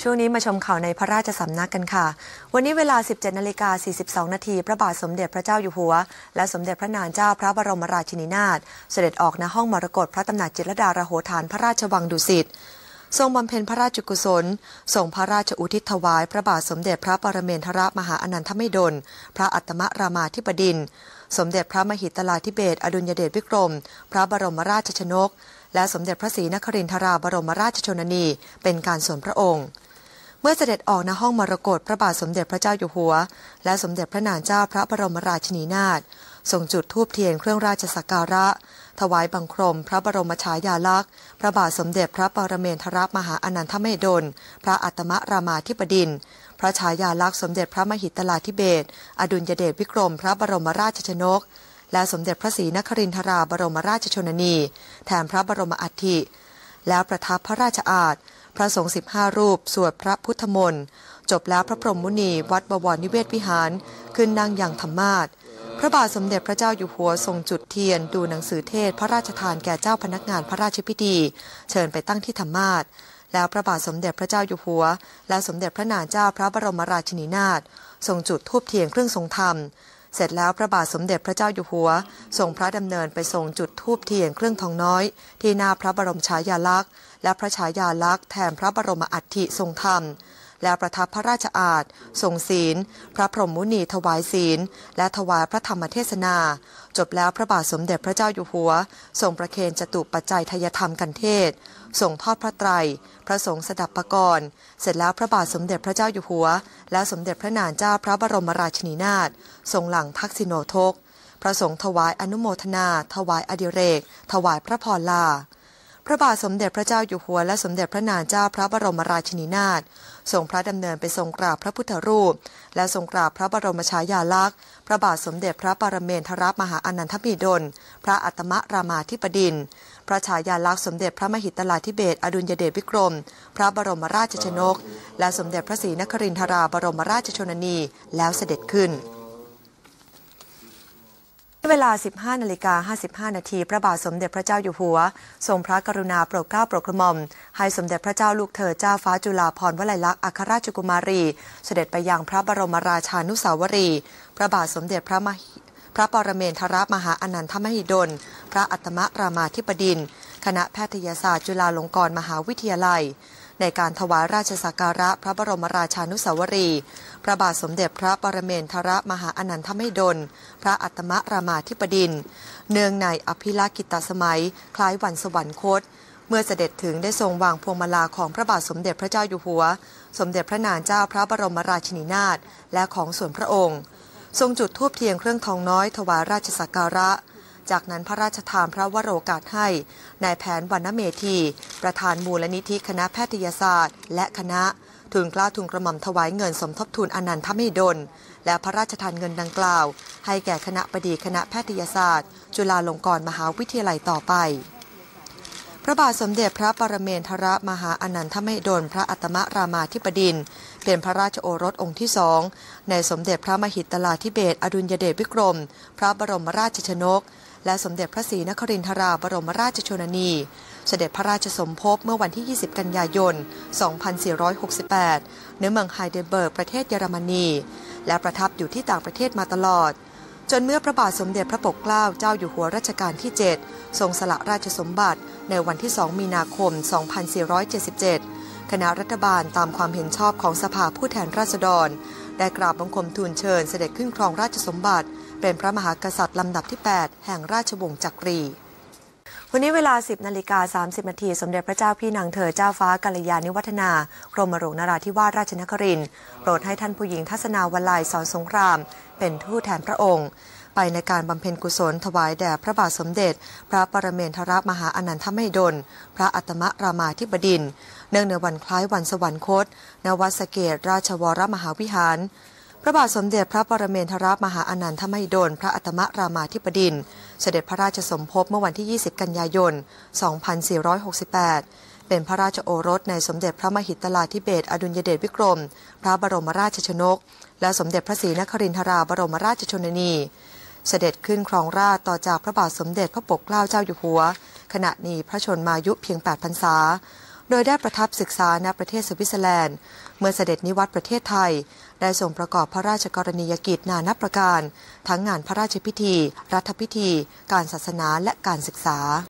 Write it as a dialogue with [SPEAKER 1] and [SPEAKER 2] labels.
[SPEAKER 1] ช่วงนี้มาชมข่าวในพระราชสำนักกันค่ะวันนี้เวลา 17:42 นาทีพระบาทสมเด็จพระเจ้าอยู่หัวและสมเด็จพระนางเจ้าพระบรมราชินีนาถเสด็จออกณห้องมรกตพระตำหนักจิตรลดาระโหฐานพระราชวังดุสิตทรงบำเพ็ญพระราชกุศลส่งพระราชอุทิศถวายพระบาทสมเด็จพระปรเมนทรมหาอนันทมหิดลพระอัตมรามาธิบดินทร์สมเด็จพระมหิตลาธิเบศรอดุลยเดชวิกรมพระบรมราชชนกและสมเด็จพระศรีนครินทราบรมราชชนนีเป็นการส่วนพระองค์เมื่อเสด็จออกณห้องมรกตพระบาทสมเด็จพระเจ้าอยู่หัวและสมเด็จพระนางเจ้าพระบรมราชินีนาถทรงจุดธูปเทียนเครื่องราชสักการะถวายบังคมพระบรมฉายาลักษณ์พระบาทสมเด็จพระปรเมนทรมหาอนันทมหิดลพระอัตมรามาธิบดินทร์พระฉายาลักษณ์สมเด็จพระมหิตลาธิเบศรอดุลยเดชวิกรมพระบรมราชชนกและสมเด็จพระศรีนครินทราบรมราชชนนีแทนพระบรมอัฐิแล้วประทับพระราชอาสน์พระสงฆ์15 รูปสวดพระพุทธมนต์จบแล้วพระพรหมมุนีวัดบวรนิเวศวิหารขึ้นนั่งยังธรรมาสน์พระบาทสมเด็จพระเจ้าอยู่หัวทรงจุดเทียนดูหนังสือเทศพระราชทานแก่เจ้าพนักงานพระราชพิธีเชิญไปตั้งที่ธรรมาสน์แล้วพระบาทสมเด็จพระเจ้าอยู่หัวและสมเด็จพระนางเจ้าพระบรมราชินีนาถทรงจุดธูปเทียนเครื่องทรงธรรมเสร็จแล้วพระบาทสมเด็จพระเจ้าอยู่หัวทรงพระดำเนินไปทรงจุดธูปเทียนเครื่องทองน้อยที่หน้าพระบรมฉายาลักษณ์และพระฉายาลักษณ์แทนพระบรมอัฐิทรงธรรมแล้วประทับพระราชอาสน์ทรงศีลพระพรหมมุนีถวายศีลและถวายพระธรรมเทศนาจบแล้วพระบาทสมเด็จพระเจ้าอยู่หัวทรงประเคนจตุปัจจัยทายธรรมกันเทศส่งทอดพระไตรพระสงฆ์สดับปกรณ์เสร็จแล้วพระบาทสมเด็จพระเจ้าอยู่หัวและสมเด็จพระนางเจ้าพระบรมราชินีนาถทรงหลั่งทักษิโนทกพระสงฆ์ถวายอนุโมทนาถวายอดิเรกถวายพระพรลาพระบาทสมเด็จพระเจ้าอยู่หัวและสมเด็จพระนางเจ้าพระบรมราชินีนาถทรงพระดำเนินไปทรงกราบพระพุทธรูปและทรงกราบพระบรมฉายาลักษณ์พระบาทสมเด็จพระปรเมนทรมหาอนันทมหิดลพระอัตมรามาธิบดินทร์พระฉายาลักษณ์สมเด็จพระมหิตลาธิเบศรอดุลยเดชวิกรมพระบรมราชชนกและสมเด็จพระศรีนครินทราบรมราชชนนีแล้วเสด็จขึ้นเวลา 15:55 นาทีพระบาทสมเด็จพระเจ้าอยู่หัวทรงพระกรุณาโปรดเกล้าโปรดกระหม่อมให้สมเด็จพระเจ้าลูกเธอเจ้าฟ้าจุฬาภรณ์วลัยลักษณ์อัครราชกุมารีเสด็จไปยังพระบรมราชานุสาวรีย์พระบาทสมเด็จพระปรเมนทรมหาอนันทมหิดลพระอัตมรามาธิบดินทร์คณะแพทยศาสตร์จุฬาลงกรณ์มหาวิทยาลัยในการถวายราชสักการะพระบรมราชานุสาวรีย์พระบาทสมเด็จพระปรเมนทรมหาอนันทมหิดลพระอัตมรามาธิบดินทร์เนื่องในอภิลากิตสมัยคล้ายวันสวรรคตเมื่อเสด็จถึงได้ทรงวางพวงมาลาของพระบาทสมเด็จพระเจ้าอยู่หัวสมเด็จพระนางเจ้าพระบรมราชินีนาถและของส่วนพระองค์ทรงจุดธูปเทียนเครื่องทองน้อยถวายราชสักการะจากนั้นพระราชทานพระวโรกาสให้นายแผนวรรณเมธีประธานมูลนิธิคณะแพทยศาสตร์และคณะทูลเกล้าทูลกระหม่อมถวายเงินสมทบทุนอนันทมหิดลและพระราชทานเงินดังกล่าวให้แก่คณะบดีคณะแพทยศาสตร์จุฬาลงกรณ์มหาวิทยาลัยต่อไปพระบาทสมเด็จพระปรเมนทรมหาอนันทมหิดลพระอัตมรามาธิบดินทร์เป็นพระราชโอรสองค์ที่2ในสมเด็จพระมหิตลาธิเบศรอดุลยเดชวิกรมพระบรมราชชนกและสมเด็จพระศรีนครินทราบรมราชชนนีเสด็จพระราชสมภพเมื่อวันที่ 20 กันยายน 2468 ณ เมืองไฮเดลเบิร์กประเทศเยอรมนีและประทับอยู่ที่ต่างประเทศมาตลอดจนเมื่อพระบาทสมเด็จพระปกเกล้าเจ้าอยู่หัวรัชกาลที่ 7 ทรงสละราชสมบัติในวันที่ 2 มีนาคม 2477 คณะรัฐบาลตามความเห็นชอบของสภาผู้แทนราษฎรได้กราบบังคมทูลเชิญเสด็จขึ้นครองราชสมบัติเป็นพระมหากษัตริย์ลำดับที่ 8 แห่งราชวงศ์จักรีวันนี้เวลา 10:30 นาทีสมเด็จพระเจ้าพี่นางเธอเจ้าฟ้ากัลยาณิวัฒนากรมหลวงนราธิวาสราชนครินทร์โปรดให้ท่านผู้หญิงทัศนาวลัยสอนสงครามเป็นทูตแทนพระองค์ไปในการบำเพ็ญกุศลถวายแด่พระบาทสมเด็จพระปรเมนทรมหาอนันทมหิดลพระอัตมรามาธิบดินทร์เนื่องในวันคล้ายวันสวรรคตณวัดสะเกษราชวรมหาวิหารพระบาทสมเด็จพระปรเมนทรมหาอนันทมหิดลพระอัตมรามาธิบดินทร์เสด็จพระราชสมภพเมื่อวันที่ 20 กันยายน 2468 เป็นพระราชโอรสในสมเด็จพระมหิตลาธิเบศรอดุลยเดชวิกรมพระบรมราชชนกและสมเด็จพระศรีนครินทราบรมราชชนนีเสด็จขึ้นครองราชย์ต่อจากพระบาทสมเด็จพระปกเกล้าเจ้าอยู่หัวขณะนี้พระชนมายุเพียง 8 พรรษาโดยได้ประทับศึกษาณประเทศสวิตเซอร์แลนด์เมื่อเสด็จนิวัตรประเทศไทยได้ทรงประกอบพระราชกรณียกิจนานับประการทั้งงานพระราชพิธีรัฐพิธีการศาสนาและการศึกษา